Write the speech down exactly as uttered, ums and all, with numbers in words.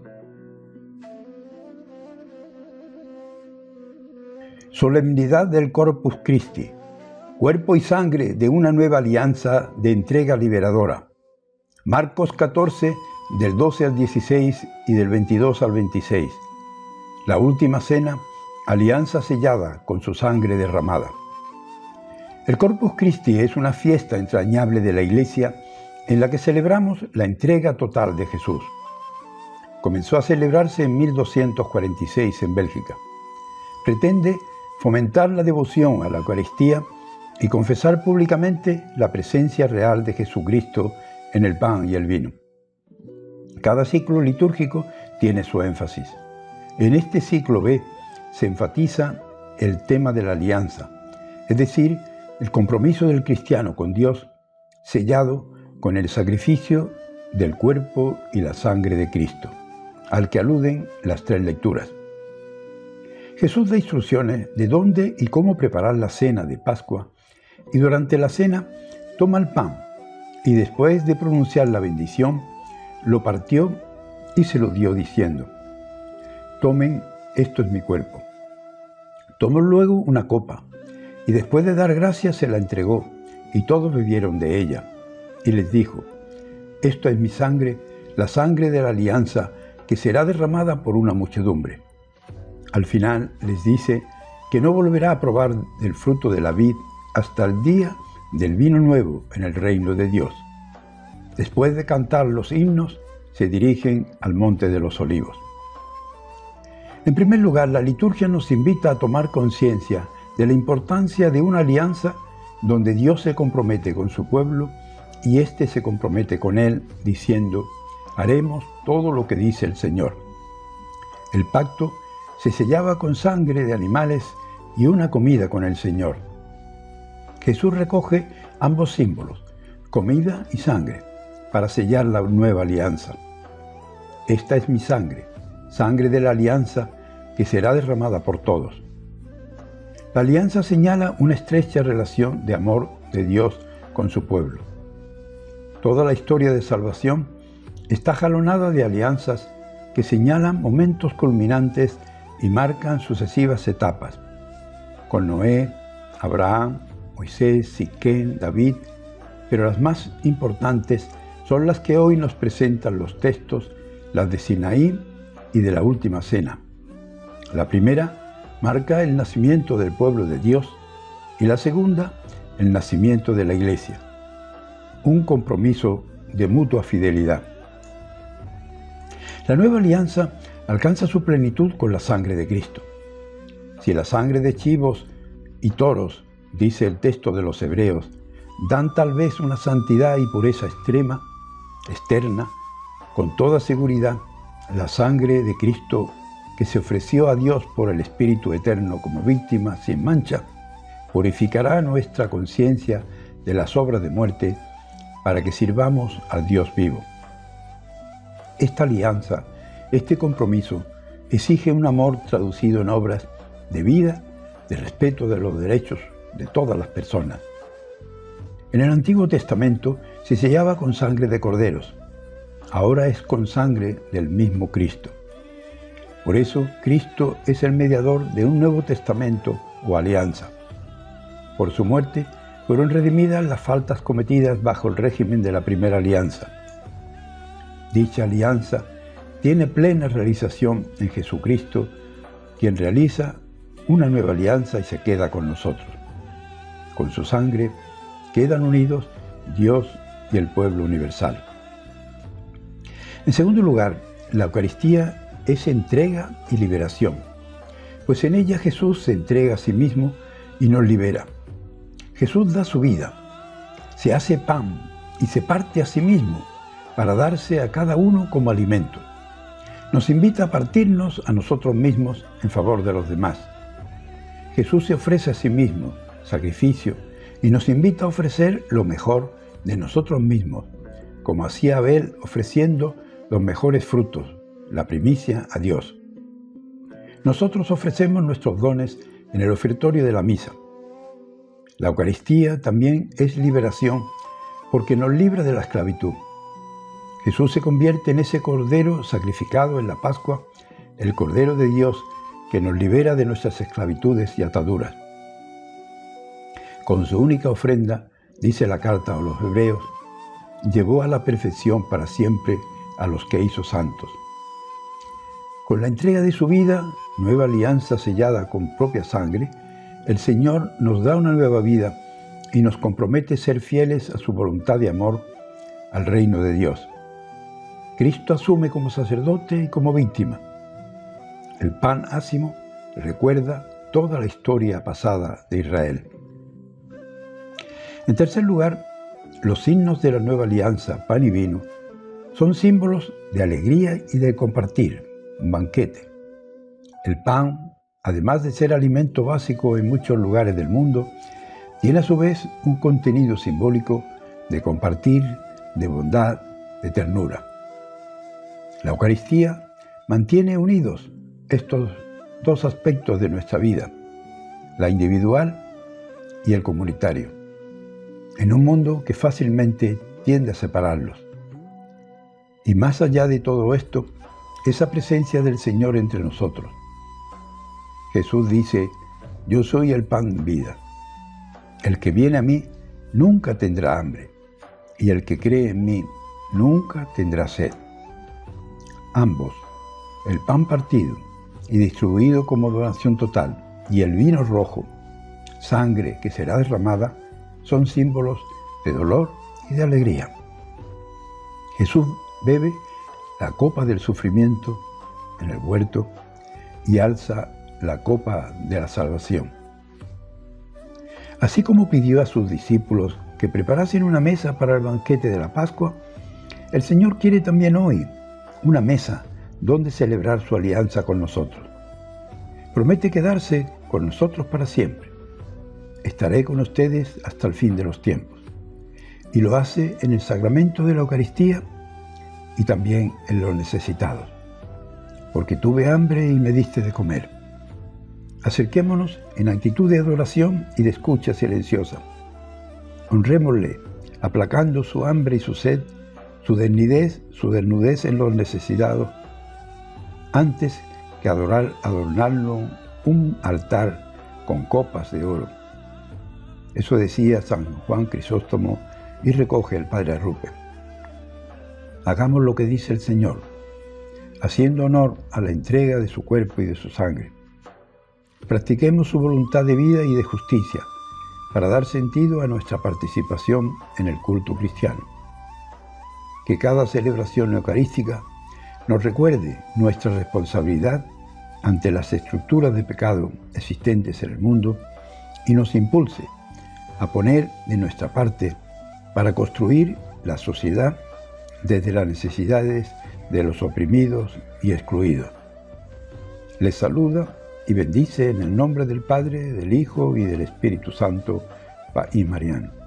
Solemnidad del Corpus Christi, cuerpo y sangre de una nueva alianza de entrega liberadora. Marcos catorce, del doce al dieciséis y del veintidós al veintiséis. La última cena, alianza sellada con su sangre derramada. El Corpus Christi es una fiesta entrañable de la Iglesia en la que celebramos la entrega total de Jesús. Comenzó a celebrarse en mil doscientos cuarenta y seis en Bélgica. Pretende fomentar la devoción a la Eucaristía y confesar públicamente la presencia real de Jesucristo en el pan y el vino. Cada ciclo litúrgico tiene su énfasis. En este ciclo B se enfatiza el tema de la alianza, es decir, el compromiso del cristiano con Dios, sellado con el sacrificio del cuerpo y la sangre de Cristo, al que aluden las tres lecturas. Jesús da instrucciones de dónde y cómo preparar la cena de Pascua, y durante la cena toma el pan, y después de pronunciar la bendición, lo partió y se lo dio diciendo: «Tomen, esto es mi cuerpo». Tomó luego una copa, y después de dar gracias se la entregó, y todos bebieron de ella, y les dijo: «Esto es mi sangre, la sangre de la alianza, que será derramada por una muchedumbre». Al final les dice que no volverá a probar del fruto de la vid hasta el día del vino nuevo en el reino de Dios. Después de cantar los himnos, se dirigen al Monte de los Olivos. En primer lugar, la liturgia nos invita a tomar conciencia de la importancia de una alianza donde Dios se compromete con su pueblo y éste se compromete con él, diciendo: «Haremos todo lo que dice el Señor». El pacto se sellaba con sangre de animales y una comida con el Señor. Jesús recoge ambos símbolos, comida y sangre, para sellar la nueva alianza. «Esta es mi sangre, sangre de la alianza que será derramada por todos». La alianza señala una estrecha relación de amor de Dios con su pueblo. Toda la historia de salvación está jalonada de alianzas que señalan momentos culminantes y marcan sucesivas etapas, con Noé, Abraham, Moisés, Siquén, David, pero las más importantes son las que hoy nos presentan los textos, las de Sinaí y de la Última Cena. La primera marca el nacimiento del pueblo de Dios y la segunda, el nacimiento de la Iglesia, un compromiso de mutua fidelidad. La nueva alianza alcanza su plenitud con la sangre de Cristo. Si la sangre de chivos y toros, dice el texto de los Hebreos, dan tal vez una santidad y pureza extrema, externa, con toda seguridad, la sangre de Cristo que se ofreció a Dios por el Espíritu Eterno como víctima sin mancha, purificará nuestra conciencia de las obras de muerte para que sirvamos al Dios vivo. Esta alianza, este compromiso, exige un amor traducido en obras de vida, de respeto de los derechos de todas las personas. En el Antiguo Testamento se sellaba con sangre de corderos, ahora es con sangre del mismo Cristo. Por eso, Cristo es el mediador de un Nuevo Testamento o alianza. Por su muerte fueron redimidas las faltas cometidas bajo el régimen de la primera alianza. Dicha alianza tiene plena realización en Jesucristo, quien realiza una nueva alianza y se queda con nosotros. Con su sangre quedan unidos Dios y el pueblo universal. En segundo lugar, la Eucaristía es entrega y liberación, pues en ella Jesús se entrega a sí mismo y nos libera. Jesús da su vida, se hace pan y se parte a sí mismo para darse a cada uno como alimento. Nos invita a partirnos a nosotros mismos en favor de los demás. Jesús se ofrece a sí mismo, sacrificio, y nos invita a ofrecer lo mejor de nosotros mismos, como hacía Abel ofreciendo los mejores frutos, la primicia a Dios. Nosotros ofrecemos nuestros dones en el ofertorio de la misa. La Eucaristía también es liberación porque nos libra de la esclavitud. Jesús se convierte en ese Cordero sacrificado en la Pascua, el Cordero de Dios que nos libera de nuestras esclavitudes y ataduras. Con su única ofrenda, dice la carta a los Hebreos, llevó a la perfección para siempre a los que hizo santos. Con la entrega de su vida, nueva alianza sellada con propia sangre, el Señor nos da una nueva vida y nos compromete a ser fieles a su voluntad de amor al reino de Dios. Cristo asume como sacerdote y como víctima. El pan ácimo recuerda toda la historia pasada de Israel. En tercer lugar, los signos de la nueva alianza, pan y vino, son símbolos de alegría y de compartir, un banquete. El pan, además de ser alimento básico en muchos lugares del mundo, tiene a su vez un contenido simbólico de compartir, de bondad, de ternura. La Eucaristía mantiene unidos estos dos aspectos de nuestra vida, la individual y el comunitario, en un mundo que fácilmente tiende a separarlos. Y más allá de todo esto, esa presencia del Señor entre nosotros. Jesús dice, yo soy el pan de vida. El que viene a mí nunca tendrá hambre, y el que cree en mí nunca tendrá sed. Ambos, el pan partido y distribuido como donación total, y el vino rojo, sangre que será derramada, son símbolos de dolor y de alegría. Jesús bebe la copa del sufrimiento en el huerto y alza la copa de la salvación. Así como pidió a sus discípulos que preparasen una mesa para el banquete de la Pascua, el Señor quiere también hoy una mesa donde celebrar su alianza con nosotros. Promete quedarse con nosotros para siempre. Estaré con ustedes hasta el fin de los tiempos. Y lo hace en el sacramento de la Eucaristía y también en los necesitados. Porque tuve hambre y me diste de comer. Acerquémonos en actitud de adoración y de escucha silenciosa. Honrémosle, aplacando su hambre y su sed, su desnudez, su desnudez en los necesitados, antes que adorar, adornarlo un altar con copas de oro. Eso decía San Juan Crisóstomo y recoge el Padre Arrupe. Hagamos lo que dice el Señor, haciendo honor a la entrega de su cuerpo y de su sangre. Practiquemos su voluntad de vida y de justicia para dar sentido a nuestra participación en el culto cristiano. Que cada celebración eucarística nos recuerde nuestra responsabilidad ante las estructuras de pecado existentes en el mundo y nos impulse a poner de nuestra parte para construir la sociedad desde las necesidades de los oprimidos y excluidos. Les saluda y bendice en el nombre del Padre, del Hijo y del Espíritu Santo, y Mariano.